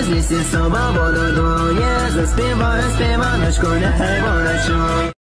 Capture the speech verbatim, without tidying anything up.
نیستی صبح بالودویه زسپی باعث پیمانش کنه حیوانشون